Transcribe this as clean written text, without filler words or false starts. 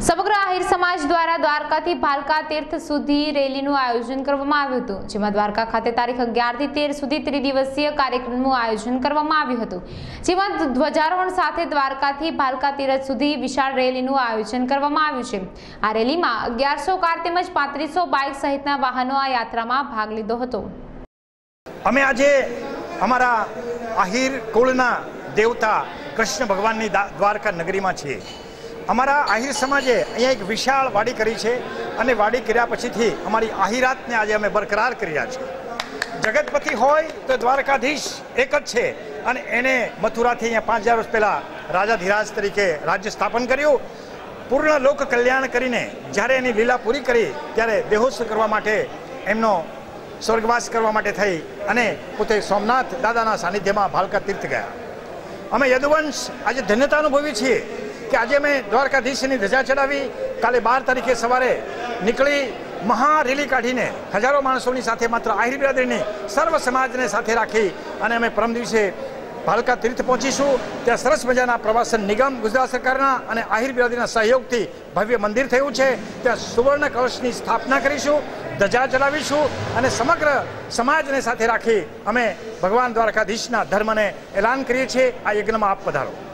સમગ્ર આહિર સમાજ દ્વારા દ્વારકાથી ભાલકા તીર્થ સુધી રેલીનું આયોજન કરવામાં આવ્યું હતું, જેમાં દ્વારકા ખાતે તારીખ 11 થી 13 સુધી ત્રિદિવસીય કાર્યક્રમનું આયોજન કરવામાં આવ્યું હતું, જેમાં ધ્વજારોહણ સાથે દ્વારકાથી ભાલકા તીર્થ સુધી વિશાળ રેલીનું આયોજન કરવામાં આવ્યું છે। આ રેલીમાં 1100 કાર તેમજ 3500 બાઇક સહિતના વાહનો આ યાત્રામાં ભાગ લીધો હતો। અમે આજે અમારા આહિર કુળના દેવતા કૃષ્ણ ભગવાનની દ્વારકા નગરીમાં છીએ। અમારા આહિર સમાજે અહીંયા એક વિશાળ વાડી કરી છે અને વાડી કર્યા પછીથી અમારી આહિરાતને આજે અમે બરકરાર કરી રહ્યા છીએ। જગતપતિ હોય તો દ્વારકાધીશ એક જ છે અને એને મથુરાથી અહીંયા 5000 વર્ષ પહેલાં રાજાધિરાજ તરીકે રાજ્ય સ્થાપન કર્યું। પૂર્ણ લોક કલ્યાણ કરીને જ્યારે એની લીલા પૂરી કરી ત્યારે દેહોત્સવ કરવા માટે એમનો સ્વર્ગવાસ કરવા માટે થઈ અને પોતે સોમનાથ દાદાના સાનિધ્યમાં ભાલકા તીર્થ ગયા। અમે યદુવંશ આજે ધન્યતા અનુભવી છીએ કે આજે અમે દ્વારકાધીશની ધજા ચડાવી, કાલે 12 તારીખે સવારે નીકળી મહા રેલી કાઢીને હજારો માણસોની સાથે માત્ર આહિર બિરાદરીની સર્વ સમાજને સાથે રાખી અને અમે પરમ દિવસે ભાલકા તીર્થ પહોંચીશું। ત્યાં સરસ મજાના પ્રવાસન નિગમ ગુજરાત સરકારના અને આહિર બિરાદરીના સહયોગથી ભવ્ય મંદિર થયું છે। ત્યાં સુવર્ણ કળશની સ્થાપના કરીશું, ધજા ચડાવીશું અને સમગ્ર સમાજને સાથે રાખી અમે ભગવાન દ્વારકાધીશના ધર્મને એલાન કરીએ છીએ। આ યજ્ઞમાં આપ પધારો।